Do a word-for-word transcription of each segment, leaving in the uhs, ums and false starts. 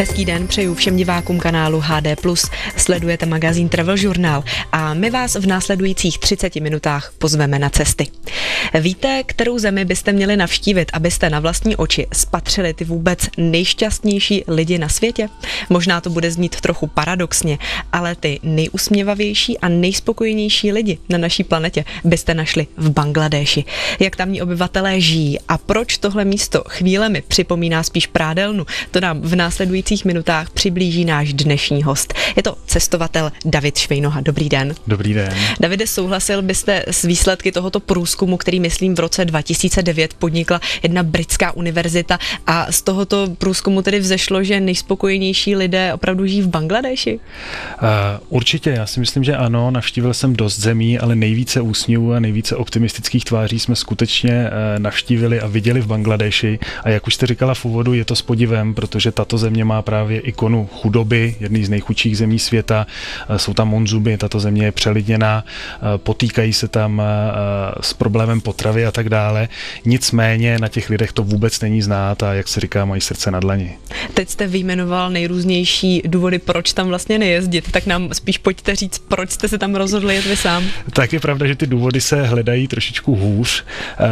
Hezký den přeju všem divákům kanálu H D plus. Sledujete magazín Travel Journal a my vás v následujících třiceti minutách pozveme na cesty. Víte, kterou zemi byste měli navštívit, abyste na vlastní oči spatřili ty vůbec nejšťastnější lidi na světě? Možná to bude znít trochu paradoxně, ale ty nejusměvavější a nejspokojenější lidi na naší planetě byste našli v Bangladéši. Jak tamní obyvatelé žijí a proč tohle místo chvílemi připomíná spíš prádelnu, to nám v následujících minutách přiblíží náš dnešní host. Je to cestovatel David Švejnoha. Dobrý den. Dobrý den. Davide, souhlasil byste s výsledky tohoto průzkumu, který myslím v roce dva tisíce devět podnikla jedna britská univerzita, a z tohoto průzkumu tedy vzešlo, že nejspokojenější lidé opravdu žijí v Bangladéši? Uh, určitě, já si myslím, že ano, navštívil jsem dost zemí, ale nejvíce úsměvů a nejvíce optimistických tváří jsme skutečně uh, navštívili a viděli v Bangladéši. A jak už jste říkala v úvodu, je to s podivem, protože tato země má právě ikonu chudoby, jedný z nejchudších zemí světa. Uh, jsou tam monzuby, tato země je přelidněná, uh, potýkají se tam uh, s problémem potravy a tak dále. Nicméně na těch lidech to vůbec není znát a jak se říká, mají srdce na dlani. Teď jste vyjmenoval nejrůznější důvody, proč tam vlastně nejezdit, tak nám spíš pojďte říct, proč jste se tam rozhodli jet vy sám. Tak je pravda, že ty důvody se hledají trošičku hůř,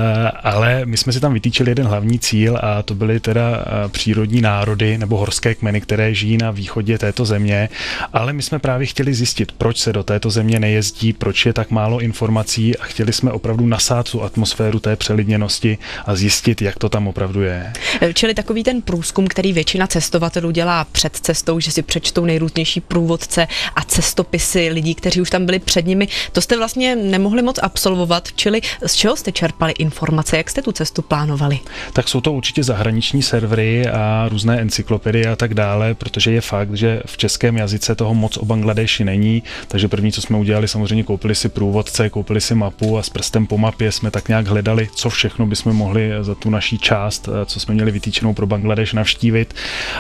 ale my jsme si tam vytýčili jeden hlavní cíl a to byly teda přírodní národy nebo horské kmeny, které žijí na východě této země, ale my jsme právě chtěli zjistit, proč se do této země nejezdí, proč je tak málo informací a chtěli jsme opravdu nasát tu atmosféru té přelidněnosti a zjistit, jak to tam opravdu je. Čili takový ten průzkum, který většina cestovatelů dělá před cestou, že si přečtou nejrůznější průvodce a cestopisy lidí, kteří už tam byli před nimi, to jste vlastně nemohli moc absolvovat, čili z čeho jste čerpali informace, jak jste tu cestu plánovali? Tak jsou to určitě zahraniční servery a různé encyklopedie a tak dále, protože je fakt, že v českém jazyce toho moc o Bangladéši není, takže první, co jsme udělali, samozřejmě koupili si průvodce, koupili si mapu a s prstem po mapě jsme tak nějak hledali, co všechno bychom mohli za tu naší část, co jsme měli vytýčenou pro Bangladéš, navštívit.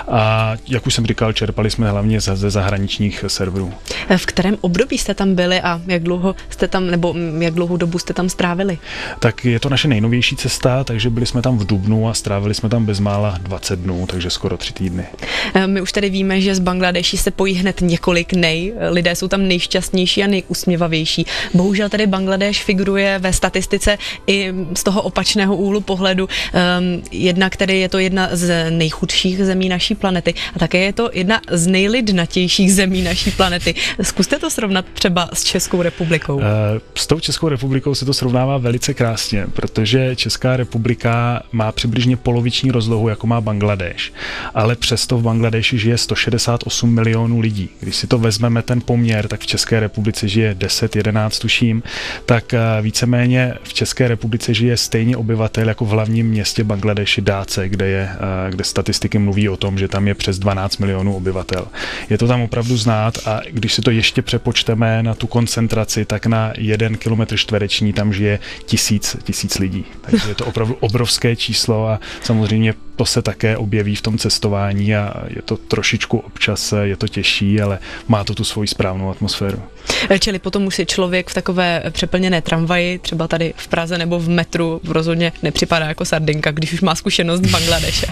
A jak už jsem říkal, čerpali jsme hlavně ze zahraničních serverů. V kterém období jste tam byli a jak dlouho jste tam, nebo jak dlouhou dobu jste tam strávili? Tak je to naše nejnovější cesta, takže byli jsme tam v dubnu a strávili jsme tam bezmála dvacet dnů, takže skoro tři týdny. My už tady víme, že z Bangladéši se pojí hned několik nej. Lidé jsou tam nejšťastnější a nejusměvavější. Bohužel tady Bangladéš figuruje ve statistice i z toho opačného úhlu pohledu. Um, jednak tedy je to jedna z nejchudších zemí naší planety a také je to jedna z nejlidnatějších zemí naší planety. Zkuste to srovnat třeba s Českou republikou. Uh, s tou Českou republikou se to srovnává velice krásně, protože Česká republika má přibližně poloviční rozlohu, jako má Bangladéš, ale přesto v Bangladéši žije sto šedesát osm milionů lidí. Když si to vezmeme ten poměr, tak v České republice žije deset jedenáct tuším, tak víceméně v České republice žije stejně obyvatel jako v hlavním městě Bangladéši Dáce, kde, je, kde statistiky mluví o tom, že tam je přes dvanáct milionů obyvatel. Je to tam opravdu znát a když si to ještě přepočteme na tu koncentraci, tak na jeden kilometr čtvereční tam žije tisíc, tisíc lidí. Takže je to opravdu obrovské číslo a samozřejmě to se také objeví v tom cestování a je to trošičku občas, je to těžší, ale má to tu svoji správnou atmosféru. Čili potom už si člověk v takové přeplněné tramvaji, třeba tady v Praze nebo v metru, rozhodně nepřipadá jako sardinka, když už má zkušenost z Bangladeše.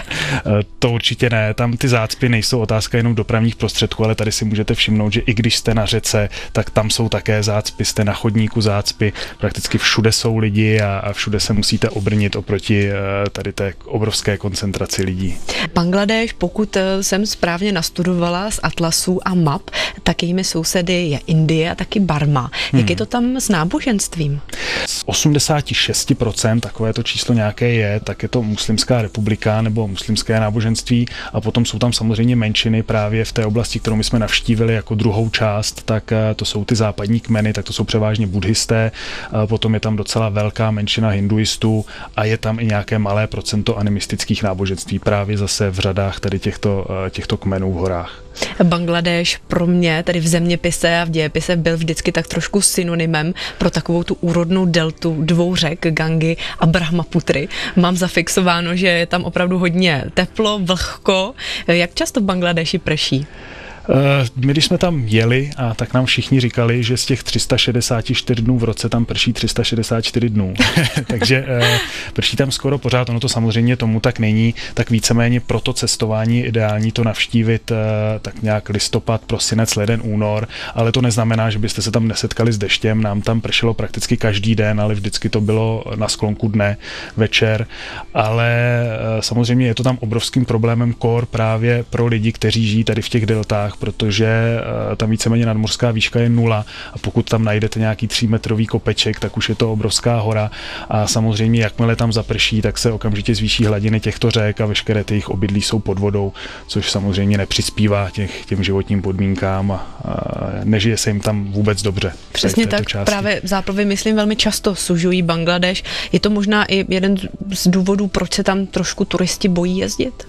To určitě ne, tam ty zácpy nejsou otázka jenom dopravních prostředků, ale tady si můžete všimnout, že i když jste na řece, tak tam jsou také zácpy, jste na chodníku zácpy, prakticky všude jsou lidi a, a všude se musíte obrnit oproti tady té obrovské koncentraci lidí. Bangladéš, pokud jsem správně nastudovala z atlasů a map, tak jejími sousedy je Indie a taky Barma. Jak hmm. je to tam s náboženstvím? Z osmdesát šest procent, takové to číslo nějaké je, tak je to muslimská republika nebo muslimské náboženství a potom jsou tam samozřejmě menšiny právě v té oblasti, kterou my jsme navštívili jako druhou část, tak to jsou ty západní kmeny, tak to jsou převážně buddhisté, potom je tam docela velká menšina hinduistů a je tam i nějaké malé procento animistických náboženství právě zase v řadách tady těchto, těchto kmenů v horách. Bangladéš pro mě, tedy v zeměpise a v dějepise, byl vždycky tak trošku synonymem pro takovou tu úrodnou deltu dvou řek, Gangy a Brahmaputry. Mám zafixováno, že je tam opravdu hodně teplo, vlhko. Jak často v Bangladéši prší? My, když jsme tam jeli, a tak nám všichni říkali, že z těch tři sta šedesát čtyři dnů v roce tam prší tři sta šedesát čtyři dnů. Takže prší tam skoro pořád, ono to samozřejmě tomu tak není, tak víceméně pro to cestování je ideální to navštívit tak nějak listopad, prosinec, leden, únor, ale to neznamená, že byste se tam nesetkali s deštěm, nám tam pršelo prakticky každý den, ale vždycky to bylo na sklonku dne, večer, ale samozřejmě je to tam obrovským problémem kor právě pro lidi, kteří žijí tady v těch deltách, protože tam víceméně nadmořská výška je nula a pokud tam najdete nějaký třímetrový kopeček, tak už je to obrovská hora a samozřejmě jakmile tam zaprší, tak se okamžitě zvýší hladiny těchto řek a veškeré ty jejich obydlí jsou pod vodou, což samozřejmě nepřispívá těch, těm životním podmínkám a, a nežije se jim tam vůbec dobře. Přesně tak, části. Právě záplavy, myslím, velmi často sužují Bangladeš. Je to možná i jeden z důvodů, proč se tam trošku turisti bojí jezdit?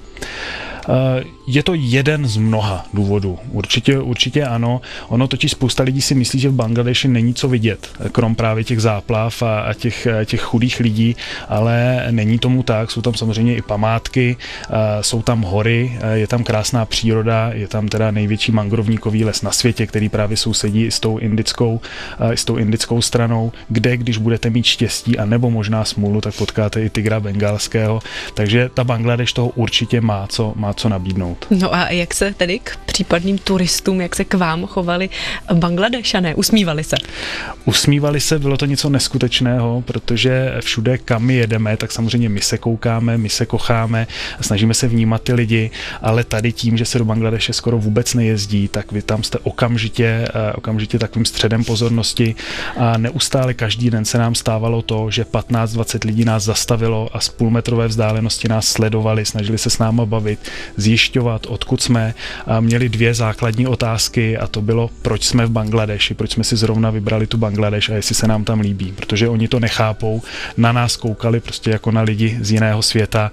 Je to jeden z mnoha důvodů. Určitě, určitě ano. Ono totiž spousta lidí si myslí, že v Bangladeši není co vidět, krom právě těch záplav a, a těch, těch chudých lidí, ale není tomu tak. Jsou tam samozřejmě i památky, jsou tam hory, je tam krásná příroda, je tam teda největší mangrovníkový les na světě, který právě sousedí s tou indickou, s tou indickou stranou, kde, když budete mít štěstí a nebo možná smůlu, tak potkáte i tygra bengalského. Takže ta Bangladeš toho určitě má co, má co nabídnout. No a jak se tedy k případným turistům, jak se k vám chovali Bangladešané? Usmívali se? Usmívali se, bylo to něco neskutečného, protože všude, kam my jedeme, tak samozřejmě my se koukáme, my se kocháme, snažíme se vnímat ty lidi, ale tady tím, že se do Bangladeše skoro vůbec nejezdí, tak vy tam jste okamžitě, okamžitě takovým středem pozornosti a neustále každý den se nám stávalo to, že patnáct dvacet lidí nás zastavilo a z půlmetrové vzdálenosti nás sledovali, snažili se s náma bavit, zjišťovat, odkud jsme. A měli dvě základní otázky a to bylo, proč jsme v Bangladeši, proč jsme si zrovna vybrali tu Bangladeš a jestli se nám tam líbí, protože oni to nechápou, na nás koukali prostě jako na lidi z jiného světa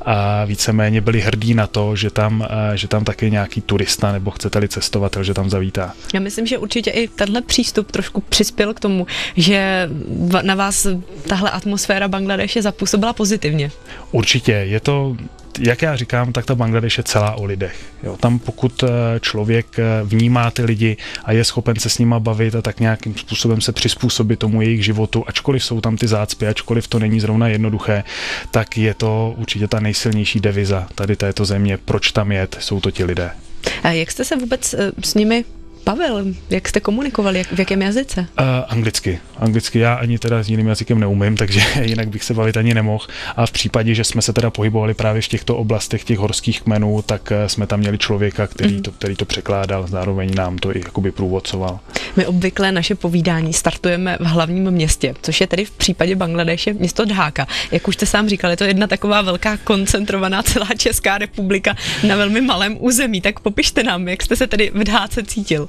a víceméně byli hrdí na to, že tam, že tam taky nějaký turista nebo chcete-li cestovatel, že tam zavítá. Já myslím, že určitě i tenhle přístup trošku přispěl k tomu, že na vás tahle atmosféra Bangladeše zapůsobila pozitivně. Určitě, je to jak já říkám, tak ta Bangladeš je celá o lidech. Jo, tam pokud člověk vnímá ty lidi a je schopen se s nima bavit a tak nějakým způsobem se přizpůsobit tomu jejich životu, ačkoliv jsou tam ty zácpy, ačkoliv to není zrovna jednoduché, tak je to určitě ta nejsilnější deviza tady této země. Proč tam jet? Jsou to ti lidé. A jak jste se vůbec s nimi bavil? Jak jste komunikovali? Jak, v jakém jazyce? Uh, anglicky. Anglicky já ani teda s jiným jazykem neumím, takže jinak bych se bavit ani nemohl. A v případě, že jsme se teda pohybovali právě v těchto oblastech těch horských kmenů, tak jsme tam měli člověka, který, mm. to, který to překládal, zároveň nám to i jakoby průvodcoval. My obvykle naše povídání startujeme v hlavním městě, což je tedy v případě Bangladeše město Dháka. Jak už jste sám říkal, je to jedna taková velká koncentrovaná celá Česká republika na velmi malém území. Tak popište nám, jak jste se tedy v Dháce cítil.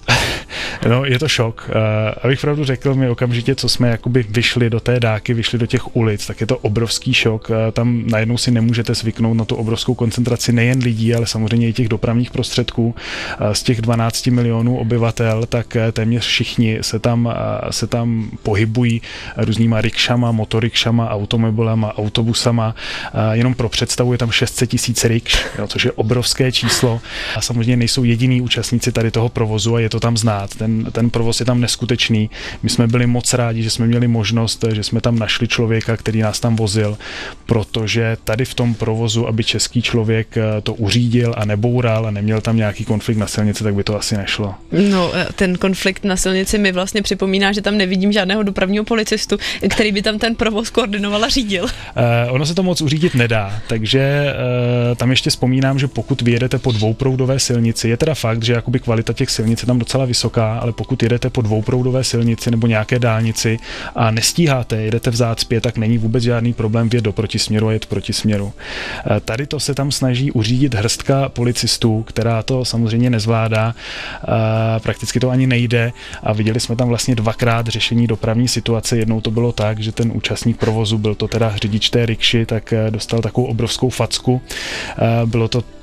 No, je to šok. Uh, abych pravdu řekl, my okamžitě, co jsme jakoby vyšli do té Dháky, vyšli do těch ulic, tak je to obrovský šok. Uh, tam najednou si nemůžete zvyknout na tu obrovskou koncentraci nejen lidí, ale samozřejmě i těch dopravních prostředků. Uh, z těch dvanácti milionů obyvatel, tak uh, téměř všichni se tam, uh, se tam pohybují různýma rikšama, motorikšama, automobilama, autobusama. Uh, jenom pro představu je tam šest set tisíc rikš, jo, což je obrovské číslo. A samozřejmě nejsou jediní účastníci tady toho provozu a je to tam znát. Ten, ten provoz je tam neskutečný. My jsme byli moc rádi, že jsme měli možnost, že jsme tam našli člověka, který nás tam vozil, protože tady v tom provozu, aby český člověk to uřídil a neboural a neměl tam nějaký konflikt na silnici, tak by to asi nešlo. No, ten konflikt na silnici mi vlastně připomíná, že tam nevidím žádného dopravního policistu, který by tam ten provoz koordinoval a řídil. Uh, ono se to moc uřídit nedá, takže uh, tam ještě vzpomínám, že pokud vyjedete po dvouproudové silnici, je teda fakt, že jakoby kvalita těch silnic je tam docela vysoká, ale pokud jedete po dvouproudové silnici nebo nějaké dálnici a nestíháte, jedete v zácpě, tak není vůbec žádný problém vjet do protisměru a jet protisměru. Tady to se tam snaží uřídit hrstka policistů, která to samozřejmě nezvládá, prakticky to ani nejde a viděli jsme tam vlastně dvakrát řešení dopravní situace. Jednou to bylo tak, že ten účastník provozu, byl to teda řidič té rikši, tak dostal takovou obrovskou facku. Bylo to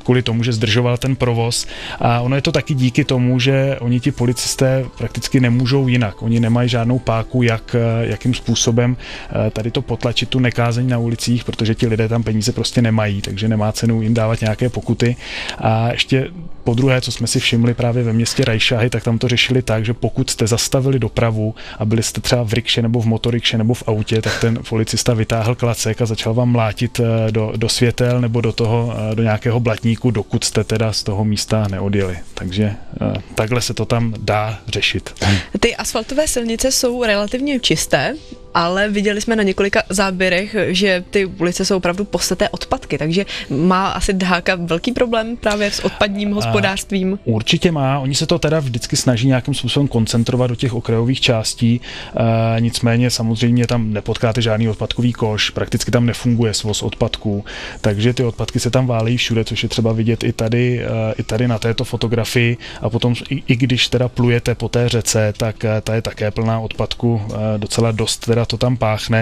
kvůli tomu, že zdržoval ten provoz. A ono je to taky díky tomu, že oni ti policisté prakticky nemůžou jinak. Oni nemají žádnou páku, jak, jakým způsobem tady to potlačit, tu nekázeň na ulicích, protože ti lidé tam peníze prostě nemají, takže nemá cenu jim dávat nějaké pokuty. A ještě po druhé, co jsme si všimli právě ve městě Rajšahy, tak tam to řešili tak, že pokud jste zastavili dopravu a byli jste třeba v rikše nebo v motorikše nebo v autě, tak ten policista vytáhl klacek a začal vám mlátit do, do světel nebo do toho, do nějakého blatníku, dokud jste teda z toho místa neodjeli. Takže takhle se to tam dá řešit. Ty asfaltové silnice jsou relativně čisté, ale viděli jsme na několika záběrech, že ty ulice jsou opravdu poseté odpadky, takže má asi Dháka velký problém právě s odpadním hospodářstvím. A určitě má, oni se to teda vždycky snaží nějakým způsobem koncentrovat do těch okrajových částí, e, nicméně samozřejmě tam nepotkáte žádný odpadkový koš, prakticky tam nefunguje svoz odpadků, takže ty odpadky se tam válejí všude, což je třeba vidět i tady, e, i tady na této fotografii a potom i, i když teda plujete po té řece, tak e, ta je také plná odpadku, e, docela dost teda to tam páchne. E,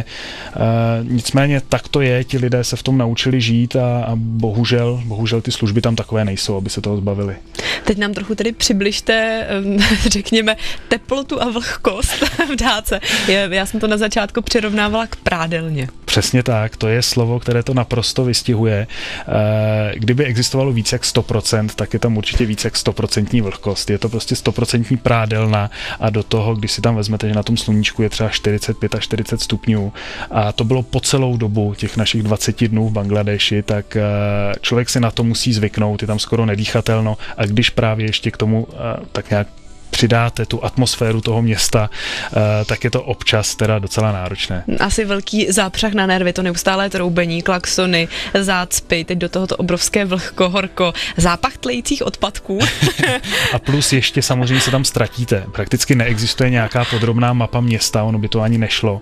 nicméně tak to je, ti lidé se v tom naučili žít a, a bohužel, bohužel ty služby tam takové nejsou, aby se toho zbavili. Teď nám trochu tedy přibližte, řekněme, teplotu a vlhkost v Dháce. Já jsem to na začátku přirovnávala k prádelně. Přesně tak, to je slovo, které to naprosto vystihuje. Kdyby existovalo víc jak sto procent, tak je tam určitě víc jak sto procent vlhkost. Je to prostě sto procent prádelna a do toho, když si tam vezmete, že na tom sluníčku je třeba čtyřicet pět až čtyřicet stupňů a to bylo po celou dobu těch našich dvacet dnů v Bangladeši, tak člověk si na to musí zvyknout, je tam skoro nedýchatelno a když právě ještě k tomu tak nějak přidáte tu atmosféru toho města, tak je to občas teda docela náročné. Asi velký zápřah na nervy, to neustálé troubení, klaxony, zácpy, teď do tohoto obrovské vlhko, horko, zápach tlejících odpadků. A plus ještě samozřejmě se tam ztratíte. Prakticky neexistuje nějaká podrobná mapa města, ono by to ani nešlo.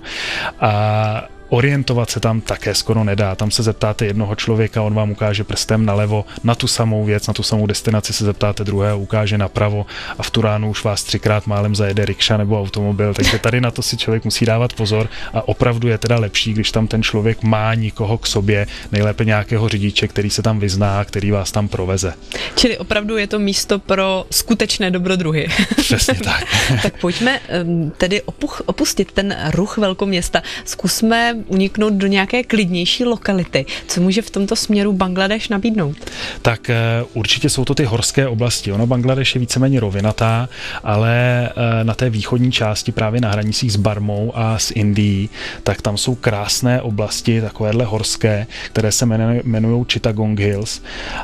A orientovat se tam také skoro nedá. Tam se zeptáte jednoho člověka, on vám ukáže prstem nalevo na tu samou věc, na tu samou destinaci se zeptáte druhého, ukáže napravo a v tu ránu už vás třikrát málem zajede rikša nebo automobil, takže tady na to si člověk musí dávat pozor a opravdu je teda lepší, když tam ten člověk má nikoho k sobě, nejlépe nějakého řidiče, který se tam vyzná, který vás tam proveze. Čili opravdu je to místo pro skutečné dobrodruhy. Přesně tak. Tak pojďme tedy opuch, opustit ten ruch velkoměsta. Zkusme uniknout do nějaké klidnější lokality. Co může v tomto směru Bangladeš nabídnout? Tak určitě jsou to ty horské oblasti. Ono Bangladeš je víceméně rovinatá, ale na té východní části právě na hranicích s Barmou a s Indií, tak tam jsou krásné oblasti, takovéhle horské, které se jmenují Chittagong Hills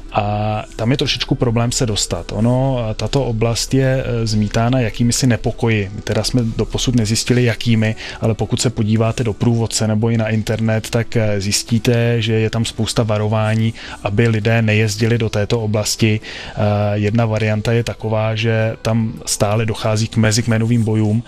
a tam je trošičku problém se dostat. Ono, tato oblast je zmítána jakýmisi nepokoji. My teda jsme doposud nezjistili jakými, ale pokud se podíváte do průvodce nebo i na internet, tak zjistíte, že je tam spousta varování, aby lidé nejezdili do této oblasti. Jedna varianta je taková, že tam stále dochází k mezikmenovým bojům,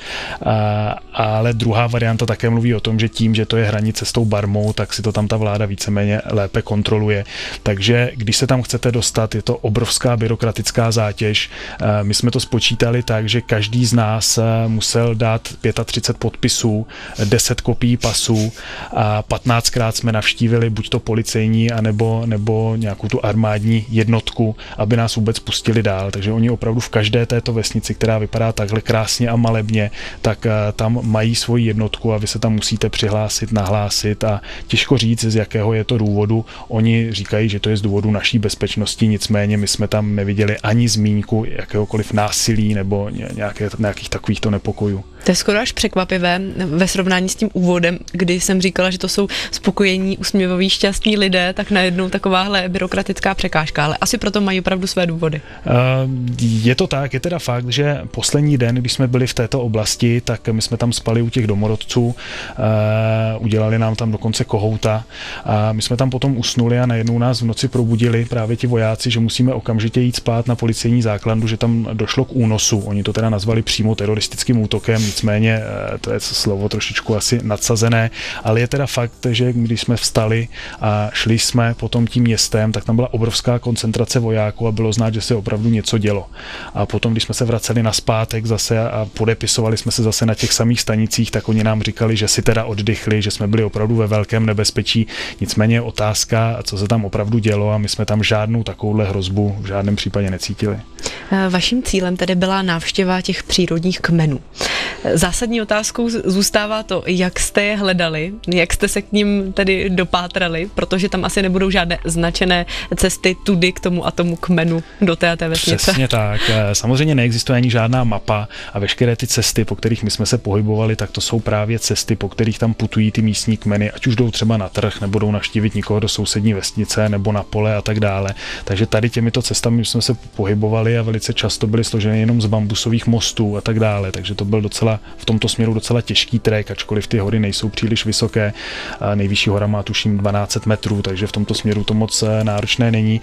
ale druhá varianta také mluví o tom, že tím, že to je hranice s tou Barmou, tak si to tam ta vláda víceméně lépe kontroluje. Takže když se tam chcete dostat, je to obrovská byrokratická zátěž. My jsme to spočítali tak, že každý z nás musel dát třicet pět podpisů, deset kopií pasů a patnáctkrát jsme navštívili buď to policejní, anebo, nebo nějakou tu armádní jednotku, aby nás vůbec pustili dál. Takže oni opravdu v každé této vesnici, která vypadá takhle krásně a malebně, tak tam mají svoji jednotku a vy se tam musíte přihlásit, nahlásit a těžko říct, z jakého je to důvodu. Oni říkají, že to je z důvodu naší bezpečnosti, nicméně my jsme tam neviděli ani zmínku jakéhokoliv násilí nebo nějaké, nějakých takovýchto nepokojů. To je skoro až překvapivé ve srovnání s tím úvodem, kdy jsem říkala, že to jsou spokojení, usměvaví, šťastní lidé, tak najednou takováhle byrokratická překážka, ale asi proto mají opravdu své důvody. Je to tak, je teda fakt, že poslední den, když jsme byli v této oblasti, tak my jsme tam spali u těch domorodců, udělali nám tam dokonce kohouta a my jsme tam potom usnuli a najednou nás v noci probudili právě ti vojáci, že musíme okamžitě jít spát na policejní základnu, že tam došlo k únosu. Oni to teda nazvali přímo teroristickým útokem, nicméně to je slovo trošičku asi nadsazené, ale je teda fakt, že když jsme vstali a šli jsme potom tím městem, tak tam byla obrovská koncentrace vojáků a bylo znát, že se opravdu něco dělo. A potom, když jsme se vraceli nazpátek zase a podepisovali jsme se zase na těch samých stanicích, tak oni nám říkali, že si teda oddychli, že jsme byli opravdu ve velkém nebezpečí. Nicméně je otázka, co se tam opravdu dělo, a my jsme tam žádnou takovouhle hrozbu v žádném případě necítili. Vaším cílem tedy byla návštěva těch přírodních kmenů. Zásadní otázkou zůstává to, jak jste je hledali, jak jste se k nim tedy dopátrali, protože tam asi nebudou žádné značené cesty tudy k tomu a tomu kmenu do té a té vesnice. Přesně tak. Samozřejmě neexistuje ani žádná mapa a veškeré ty cesty, po kterých my jsme se pohybovali, tak to jsou právě cesty, po kterých tam putují ty místní kmeny, ať už jdou třeba na trh, nebo jdou navštívit někoho do sousední vesnice, nebo na pole a tak dále. Takže tady těmito cestami jsme se pohybovali a velice často byly složeny jenom z bambusových mostů a tak dále. Takže to byl docela v tomto směru docela těžký trek, ačkoliv ty hory nejsou příliš vysoké. Nejvyšší hora má tuším dvanáct set metrů, takže v tomto směru to moc náročné není,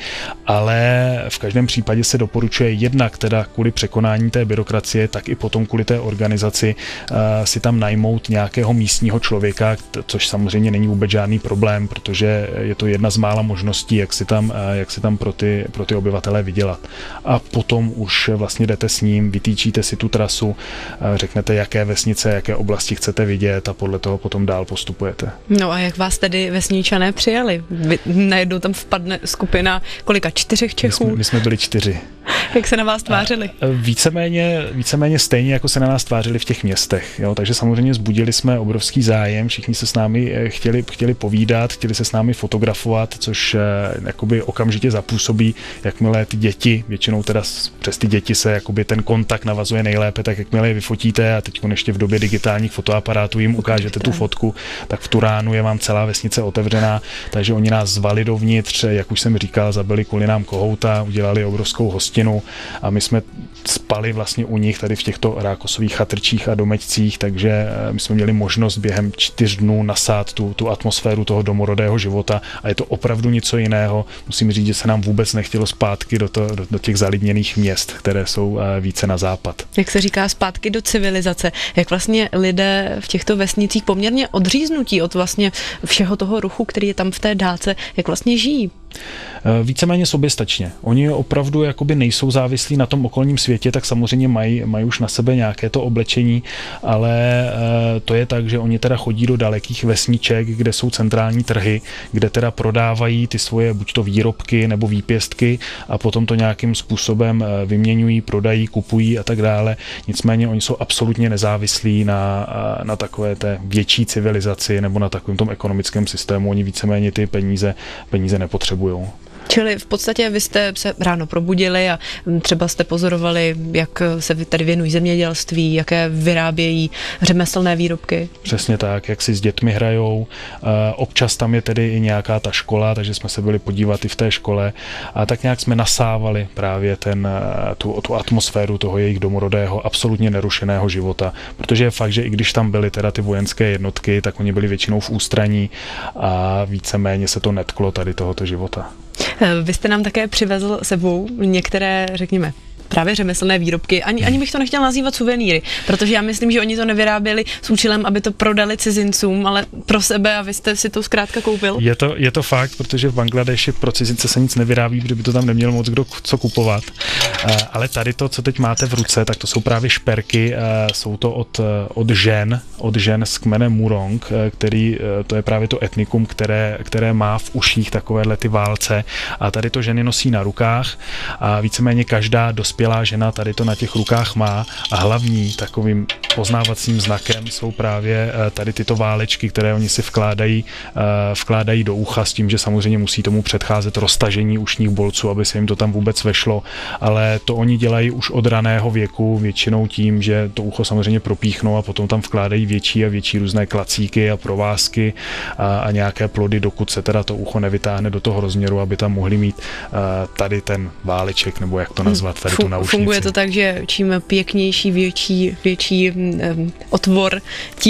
ale v každém případě se doporučuje jednak teda kvůli překonání té byrokracie, tak i potom kvůli té organizaci si tam najmout nějakého místního člověka, což samozřejmě není vůbec žádný problém, protože je to jedna z mála možností, jak si tam, jak si tam pro ty, pro ty obyvatele vydělat. A potom už vlastně jdete s ním, vytýčíte si tu trasu, řeknete, jaké vesnice, jaké oblasti chcete vidět a podle toho potom dál postupujete. No a jak vás tedy vesničané přijali? Vy, najednou tam vpadne skupina kolika, čtyřech Čechů? My jsme, my jsme byli čtyři. Jak se na vás tvářili? Víceméně, víceméně stejně, jako se na nás tvářili v těch městech. Jo? Takže samozřejmě zbudili jsme obrovský zájem, všichni se s námi chtěli, chtěli povídat, chtěli se s námi fotografovat, což jakoby okamžitě zapůsobí, jakmile ty děti, většinou teda přes ty děti se jakoby ten kontakt navazuje nejlépe, tak jakmile je vyfotíte a teď ještě v době digitálních fotoaparátů jim ukážete tu fotku, tak v tu ránu je vám celá vesnice otevřená, takže oni nás zvali dovnitř, jak už jsem říkal, zabili kvůli nám kohouta, udělali obrovskou hostinu a my jsme spali vlastně u nich tady v těchto rákosových chatrčích a domečcích, takže my jsme měli možnost během čtyř dnů nasát tu, tu atmosféru toho domorodého života a je to opravdu něco jiného. Musím říct, že se nám vůbec nechtělo zpátky do, to, do, do těch zalidněných měst, které jsou více na západ. Jak se říká, zpátky do civilizace. Jak vlastně lidé v těchto vesnicích poměrně odříznutí od vlastně všeho toho ruchu, který je tam v té dálce, jak vlastně žijí? Víceméně soběstačně. Oni opravdu jakoby nejsou závislí na tom okolním světě, tak samozřejmě mají, mají už na sebe nějaké to oblečení, ale to je tak, že oni teda chodí do dalekých vesniček, kde jsou centrální trhy, kde teda prodávají ty svoje buď to výrobky nebo výpěstky a potom to nějakým způsobem vyměňují, prodají, kupují a tak dále. Nicméně oni jsou absolutně nezávislí na, na takové té větší civilizaci nebo na takovém tom ekonomickém systému. Oni víceméně ty peníze, peníze nepotřebují. Čili v podstatě vy jste se ráno probudili a třeba jste pozorovali, jak se tady věnují zemědělství, jaké vyrábějí řemeslné výrobky. Přesně tak, jak si s dětmi hrajou. Občas tam je tedy i nějaká ta škola, takže jsme se byli podívat i v té škole a tak nějak jsme nasávali právě ten, tu, tu atmosféru toho jejich domorodého, absolutně nerušeného života. Protože je fakt, že i když tam byly teda ty vojenské jednotky, tak oni byli většinou v ústraní a víceméně se to netklo tady tohoto života. Vy jste nám také přivezl sebou některé, řekněme, právě řemeslné výrobky. Ani, ani bych to nechtěla nazývat suvenýry, protože já myslím, že oni to nevyráběli s účelem, aby to prodali cizincům, ale pro sebe a vy jste si to zkrátka koupil. Je to, je to fakt, protože v Bangladeši pro cizince se nic nevyrábí, protože by to tam neměl moc kdo co kupovat. Ale tady to, co teď máte v ruce, tak to jsou právě šperky, jsou to od, od žen, od žen z kmene Murong, který, to je právě to etnikum, které, které má v uších takovéhle ty válce a tady to ženy nosí na rukách a víceméně každá dospělá žena tady to na těch rukách má a hlavní takovým poznávacím znakem jsou právě tady tyto válečky, které oni si vkládají, vkládají do ucha s tím, že samozřejmě musí tomu předcházet roztažení ušních bolců, aby se jim to tam vůbec vešlo, ale to oni dělají už od raného věku, většinou tím, že to ucho samozřejmě propíchnou a potom tam vkládají větší a větší různé klacíky a provázky a, a nějaké plody, dokud se teda to ucho nevytáhne do toho rozměru, aby tam mohli mít tady ten váleček, nebo jak to nazvat, tady tu naušnici. Funguje to tak, že čím pěknější, větší, větší um, otvor, tím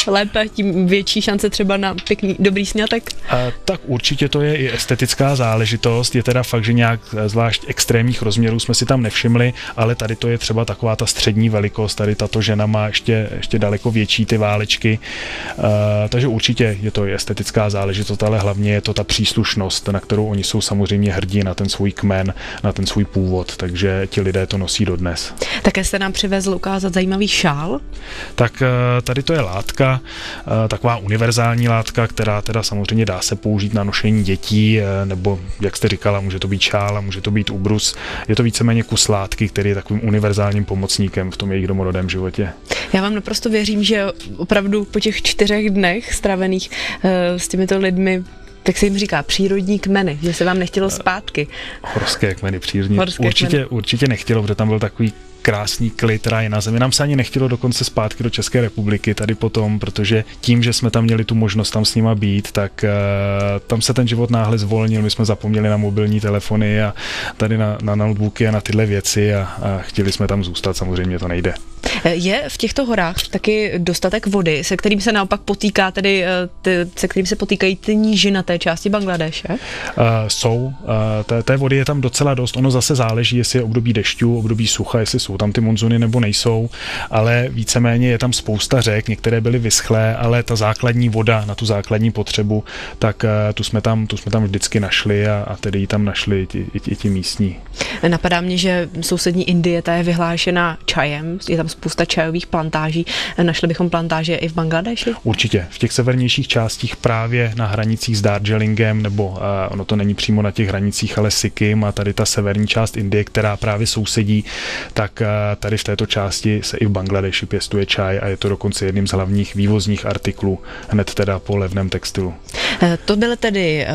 lépe, tím větší šance třeba na pěkný, dobrý sňatek? A, tak určitě to je i estetická záležitost, je teda fakt, že nějak zvlášť extrémních rozměrů jsme si tam nevšimli, ale tady to je třeba taková ta střední velikost, tady tato žena má ještě, ještě daleko větší ty válečky, uh, takže určitě je to i estetická záležitost, ale hlavně je to ta příslušnost, na kterou oni jsou samozřejmě hrdí, na ten svůj kmen, na ten svůj původ, takže ti lidé to nosí dodnes. Také jste nám přivezl ukázat zajímavý šál? Tak uh, tady to je látka, uh, taková univerzální látka, která teda samozřejmě dá se použít na nošení dětí, uh, nebo jak jste říkala, může to být šál a může to být ubrus. Je to víceméně kus látky, který je takovým univerzálním pomocníkem v tom jejich domorodém životě. Já vám naprosto věřím, že opravdu po těch čtyřech dnech strávených uh, s těmito lidmi, tak se jim říká přírodní kmeny, že se vám nechtělo zpátky. Horské kmeny, přírodní. Horské určitě, kmeny. určitě nechtělo, protože tam byl takový krásný klid, ráj na zemi. Nám se ani nechtělo dokonce zpátky do České republiky tady potom, protože tím, že jsme tam měli tu možnost tam s nima být, tak uh, tam se ten život náhle zvolnil, my jsme zapomněli na mobilní telefony a tady na, na notebooky a na tyhle věci a, a chtěli jsme tam zůstat, samozřejmě to nejde. Je v těchto horách taky dostatek vody, se kterým se naopak potýká, tedy ty, se kterým se potýkají ty nížinaté části Bangladéše? Uh, jsou. Uh, té, té vody je tam docela dost. Ono zase záleží, jestli je období dešťů, období sucha, jestli jsou tam ty monzuny nebo nejsou, ale víceméně je tam spousta řek, některé byly vyschlé, ale ta základní voda na tu základní potřebu, tak uh, tu jsme tam, tu jsme tam vždycky našli a, a tedy ji tam našli ti, i, i ti místní. Napadá mě, že sousední Indie, ta je vyhlášena čajem, je tam spousta čajových plantáží. Našli bychom plantáže i v Bangladeši? Určitě. V těch severnějších částích právě na hranicích s Darjeelingem, nebo uh, ono to není přímo na těch hranicích, ale Sikkim a tady ta severní část Indie, která právě sousedí, tak uh, tady v této části se i v Bangladeši pěstuje čaj a je to dokonce jedním z hlavních vývozních artiklů, hned teda po levném textilu. To byly tedy,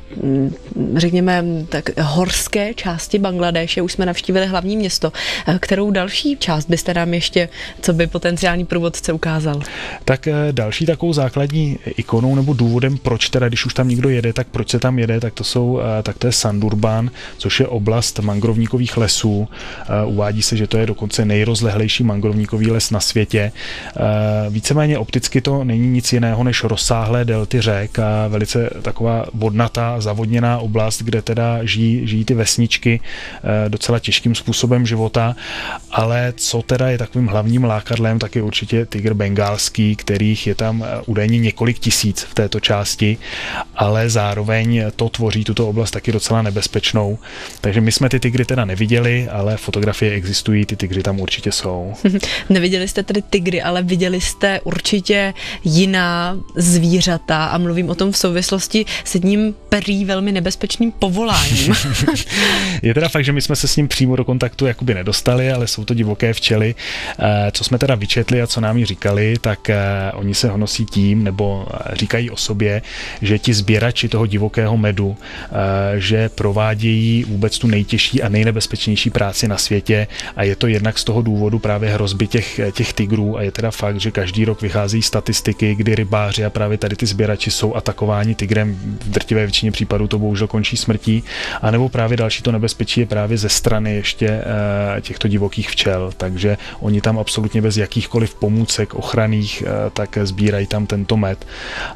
řekněme, tak horské části Bangladéše, už jsme navštívili hlavní město. Kterou další část byste nám ještě, co by potenciální průvodce ukázal? Tak další takovou základní ikonou nebo důvodem, proč teda, když už tam někdo jede, tak proč se tam jede, tak to jsou, tak to je Sundarbans, což je oblast mangrovníkových lesů. Uvádí se, že to je dokonce nejrozlehlejší mangrovníkový les na světě. Víceméně opticky to není nic jiného než rozsáhlé delty řek a velice taková vodnatá, zavodněná oblast, kde teda žijí, žijí ty vesničky docela těžkým způsobem života, ale co teda je takovým hlavním lákadlem, tak je určitě tygr bengálský, kterých je tam údajně několik tisíc v této části, ale zároveň to tvoří tuto oblast taky docela nebezpečnou. Takže my jsme ty tygry teda neviděli, ale fotografie existují, ty tygři tam určitě jsou. Neviděli jste tedy tygry, ale viděli jste určitě jiná zvířata a mluvím o tom v souvislosti s jedním prý velmi nebezpečným povoláním. Je teda fakt, že my jsme se s ním přímo do kontaktu jakoby nedostali, ale jsou to divoké včely. Co jsme teda vyčetli a co nám ji říkali, tak oni se honosí tím, nebo říkají o sobě, že ti sběrači toho divokého medu, že provádějí vůbec tu nejtěžší a nejnebezpečnější práci na světě a je to jednak z toho důvodu právě hrozby těch, těch tygrů a je teda fakt, že každý rok vychází statistiky, kdy rybáři a právě tady ty sběrači jsou atakováni tygrem, v drtivé většině případů to bohužel končí smrtí, anebo právě další to nebezpečí je právě ze strany ještě těchto divokých včel, takže oni tam absolutně bez jakýchkoliv pomůcek ochranných tak sbírají tam tento med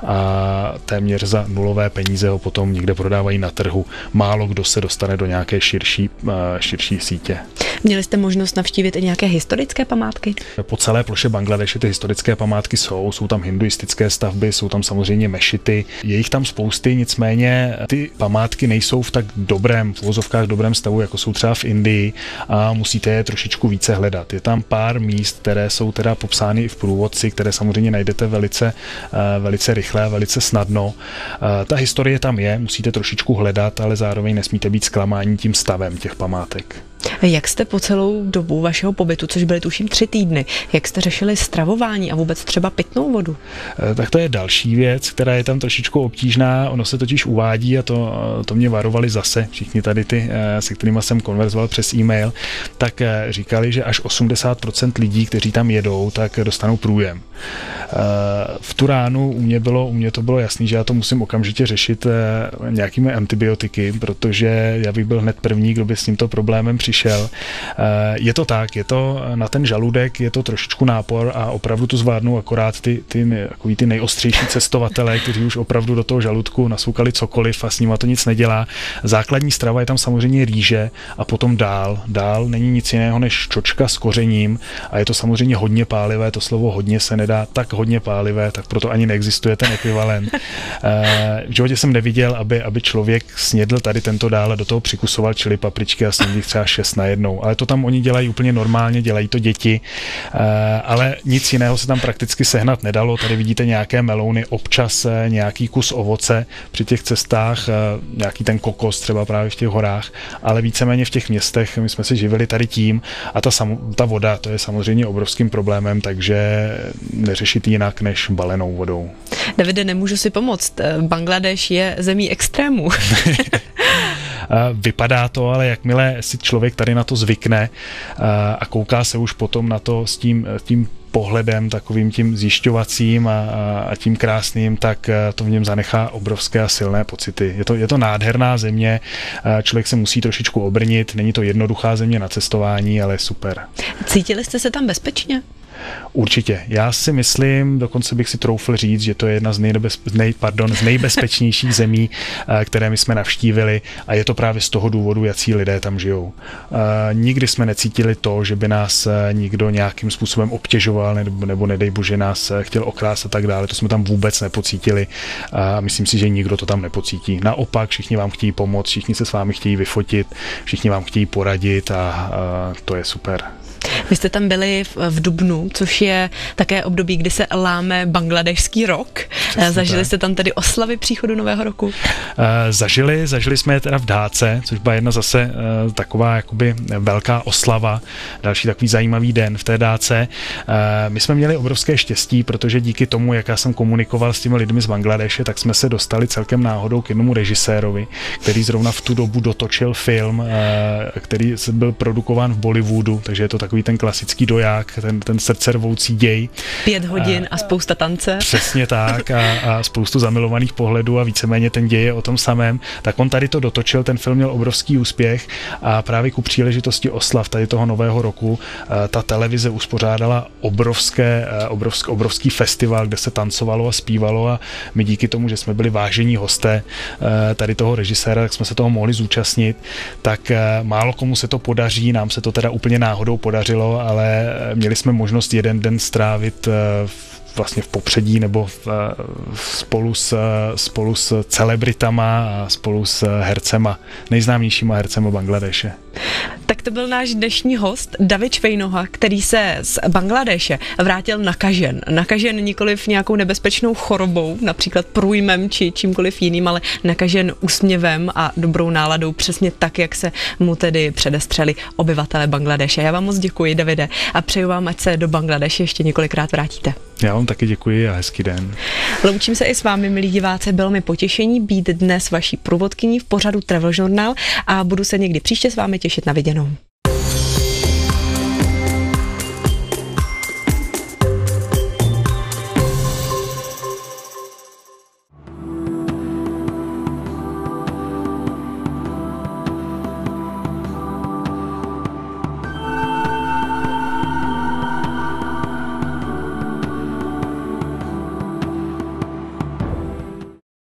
a téměř za nulové peníze ho potom někde prodávají na trhu. Málo kdo se dostane do nějaké širší, širší sítě. Měli jste možnost navštívit i nějaké historické památky? Po celé ploše Bangladeše ty historické památky jsou, jsou tam hinduistické stavby, jsou tam samozřejmě mešity, je jich tam spousty, nicméně ty památky nejsou v tak dobrém, v uvozovkách dobrém stavu, jako jsou třeba v Indii a musíte je trošičku více hledat. Je tam pár míst, které jsou teda popsány i v průvodci, které samozřejmě najdete velice, velice rychle, velice snadno. Ta historie tam je, musíte trošičku hledat, ale zároveň nesmíte být zklamáni tím stavem těch památek. Jak jste po celou dobu vašeho pobytu, což byly tuším tři týdny, jak jste řešili stravování a vůbec třeba pitnou vodu? Tak to je další věc, která je tam trošičku obtížná. Ono se totiž uvádí a to, to mě varovali zase všichni tady ty, se kterými jsem konverzoval přes e-mail, tak říkali, že až osmdesát procent lidí, kteří tam jedou, tak dostanou průjem. V tu ránu u mě, bylo, u mě to bylo jasný, že já to musím okamžitě řešit nějakými antibiotiky, protože já bych byl hned první, kdo by s tímto problémem přišel. přišel. Je to tak, je to na ten žaludek, je to trošičku nápor a opravdu to zvládnou akorát ty, ty, takový ty nejostřejší cestovatelé, kteří už opravdu do toho žaludku nasukali cokoliv a s nima to nic nedělá. Základní strava je tam samozřejmě rýže a potom dál. Dál není nic jiného než čočka s kořením a je to samozřejmě hodně pálivé, to slovo hodně se nedá tak hodně pálivé, tak proto ani neexistuje ten ekvivalent. V životě jsem neviděl, aby, aby člověk snědl tady tento dál a do toho přikusoval čili papričky a snědl jich třeba šest na jednou. Ale to tam oni dělají úplně normálně, dělají to děti, ale nic jiného se tam prakticky sehnat nedalo. Tady vidíte nějaké melouny, občas nějaký kus ovoce při těch cestách, nějaký ten kokos třeba právě v těch horách, ale víceméně v těch městech my jsme se živili tady tím a ta, sam, ta voda, to je samozřejmě obrovským problémem, takže neřešit jinak než balenou vodou. Davide, nemůžu si pomoct. Bangladeš je zemí extrémů. Vypadá to, ale jakmile si člověk tady na to zvykne a kouká se už potom na to s tím, tím pohledem, takovým tím zjišťovacím a, a tím krásným, tak to v něm zanechá obrovské a silné pocity. Je to, je to nádherná země, člověk se musí trošičku obrnit, není to jednoduchá země na cestování, ale super. Cítili jste se tam bezpečně? Určitě. Já si myslím, dokonce bych si troufl říct, že to je jedna z, nejnebez, nej, pardon, z nejbezpečnějších zemí, které my jsme navštívili a je to právě z toho důvodu, jací lidé tam žijou. Nikdy jsme necítili to, že by nás někdo nějakým způsobem obtěžoval nebo, nebo nedej bože nás chtěl okrást a tak dále. To jsme tam vůbec nepocítili a myslím si, že nikdo to tam nepocítí. Naopak, všichni vám chtějí pomoct, všichni se s vámi chtějí vyfotit, všichni vám chtějí poradit a, a to je super. Vy jste tam byli v, v dubnu, což je také období, kdy se láme bangladešský rok. Přesně zažili tak. Jste tam tedy oslavy příchodu Nového roku? Uh, zažili, zažili jsme je teda v Dáce, což byla jedna zase uh, taková jakoby velká oslava, další takový zajímavý den v té Dáce. Uh, my jsme měli obrovské štěstí, protože díky tomu, jak já jsem komunikoval s těmi lidmi z Bangladeše, tak jsme se dostali celkem náhodou k jednomu režisérovi, který zrovna v tu dobu dotočil film, uh, který byl produkován v Bollywoodu, takže je to takový ten klasický doják, ten, ten srdcervoucí děj. Pět hodin a, a spousta tance. Přesně tak a, a spoustu zamilovaných pohledů a víceméně ten děj je o tom samém. Tak on tady to dotočil, ten film měl obrovský úspěch a právě ku příležitosti oslav tady toho Nového roku ta televize uspořádala obrovské, obrovský, obrovský festival, kde se tancovalo a zpívalo a my díky tomu, že jsme byli vážení hosté tady toho režiséra, tak jsme se toho mohli zúčastnit, tak málo komu se to podaří, nám se to teda úplně náhodou podařilo, ale měli jsme možnost jeden den strávit vlastně v popředí nebo v, spolu, s, spolu s celebritama a spolu s hercema, nejznámějšíma hercema Bangladeše. Tak to byl náš dnešní host David Švejnoha, který se z Bangladeše vrátil nakažen. Nakažen nikoliv nějakou nebezpečnou chorobou, například průjmem či čímkoliv jiným, ale nakažen úsměvem a dobrou náladou, přesně tak, jak se mu tedy předestřeli obyvatele Bangladeše. Já vám moc děkuji, Davide, a přeju vám, ať se do Bangladeše ještě několikrát vrátíte. Já vám taky děkuji a hezký den. Loučím se i s vámi, milí diváci, bylo mi potěšení být dnes vaší průvodkyní v pořadu Travel Journal a budu se někdy příště s vámi těšit na viděnou.